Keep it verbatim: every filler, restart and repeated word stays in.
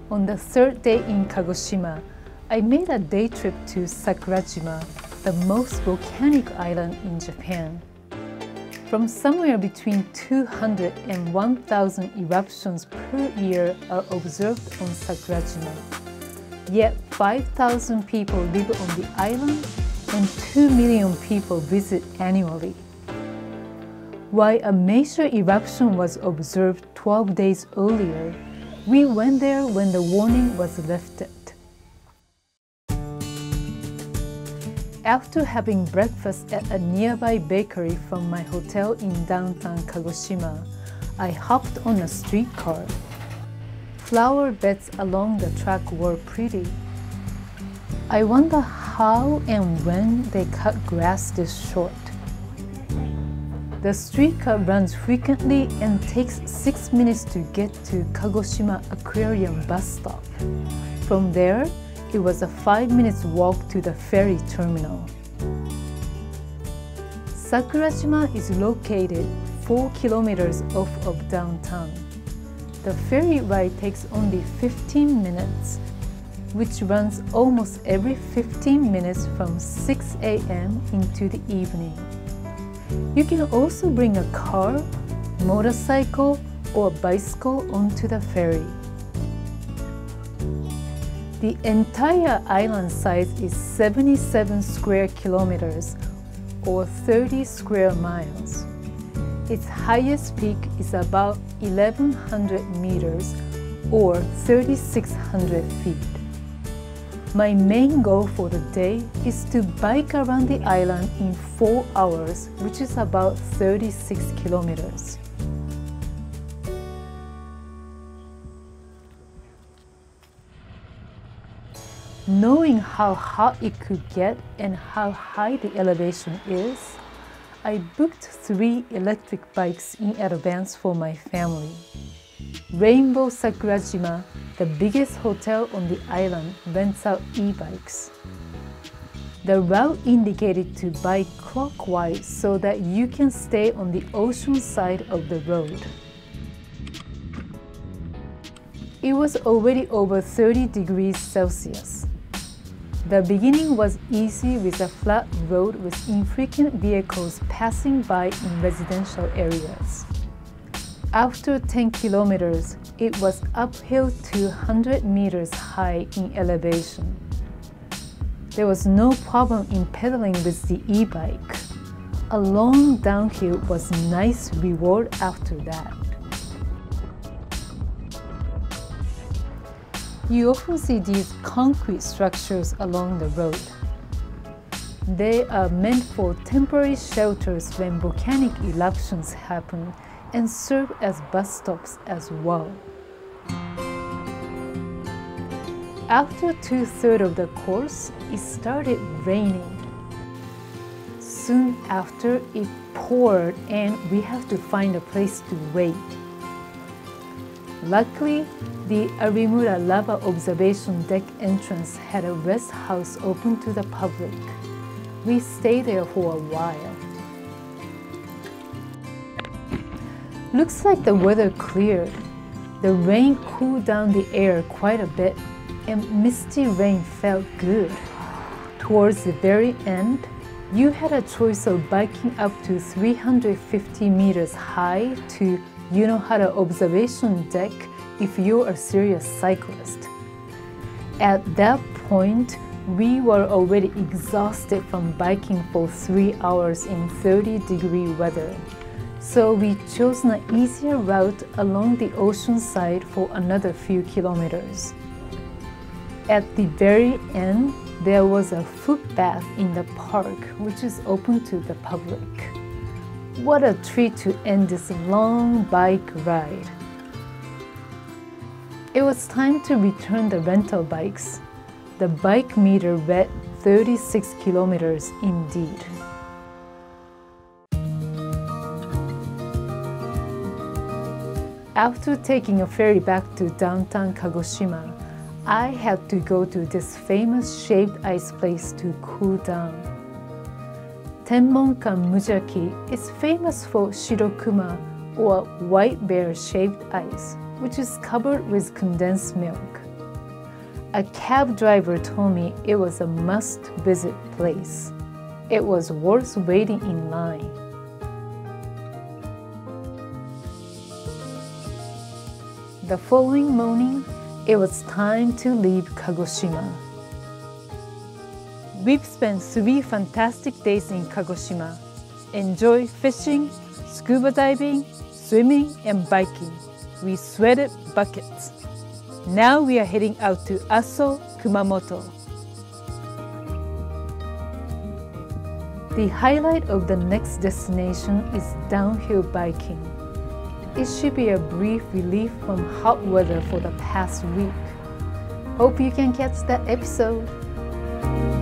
On the third day in Kagoshima, I made a day trip to Sakurajima, the most volcanic island in Japan. From somewhere between two hundred and one thousand eruptions per year are observed on Sakurajima. Yet five thousand people live on the island and two million people visit annually. While a major eruption was observed twelve days earlier, we went there when the warning was lifted. After having breakfast at a nearby bakery from my hotel in downtown Kagoshima, I hopped on a streetcar. Flower beds along the track were pretty. I wonder how and when they cut grass this short. The streetcar runs frequently and takes six minutes to get to Kagoshima Aquarium bus stop. From there, it was a five minutes walk to the ferry terminal. Sakurajima is located four kilometers off of downtown. The ferry ride takes only fifteen minutes, which runs almost every fifteen minutes from six A M into the evening. You can also bring a car, motorcycle, or bicycle onto the ferry. The entire island size is seventy-seven square kilometers or thirty square miles. Its highest peak is about eleven hundred meters or thirty-six hundred feet. My main goal for the day is to bike around the island in four hours, which is about thirty-six kilometers. Knowing how hot it could get and how high the elevation is, I booked three electric bikes in advance for my family. Rainbow Sakurajima, the biggest hotel on the island, rents out e-bikes. The route indicated to bike clockwise so that you can stay on the ocean side of the road. It was already over thirty degrees Celsius. The beginning was easy with a flat road with infrequent vehicles passing by in residential areas. After ten kilometers, it was uphill to one hundred meters high in elevation. There was no problem in pedaling with the e-bike. A long downhill was a nice reward after that. You often see these concrete structures along the road. They are meant for temporary shelters when volcanic eruptions happen and serve as bus stops as well. After two-thirds of the course, it started raining. Soon after, it poured and we have to find a place to wait. Luckily, the Arimura Lava Observation Deck entrance had a rest house open to the public. We stayed there for a while. Looks like the weather cleared. The rain cooled down the air quite a bit and misty rain felt good. Towards the very end, you had a choice of biking up to three hundred fifty meters high to Yunohara Observation Deck if you're a serious cyclist. At that point, we were already exhausted from biking for three hours in thirty degree weather. So we chose an easier route along the ocean side for another few kilometers. At the very end, there was a footbath in the park, which is open to the public. What a treat to end this long bike ride. It was time to return the rental bikes. The bike meter read thirty-six kilometers indeed. After taking a ferry back to downtown Kagoshima, I had to go to this famous shaved ice place to cool down. Tenmonkan Mujaki is famous for shirokuma, or white bear shaved ice, which is covered with condensed milk. A cab driver told me it was a must-visit place. It was worth waiting in line. The following morning, it was time to leave Kagoshima. We've spent three fantastic days in Kagoshima. Enjoy fishing, scuba diving, swimming, and biking. We sweated buckets. Now we are heading out to Aso, Kumamoto. The highlight of the next destination is downhill biking. It should be a brief relief from hot weather for the past week. Hope you can catch that episode.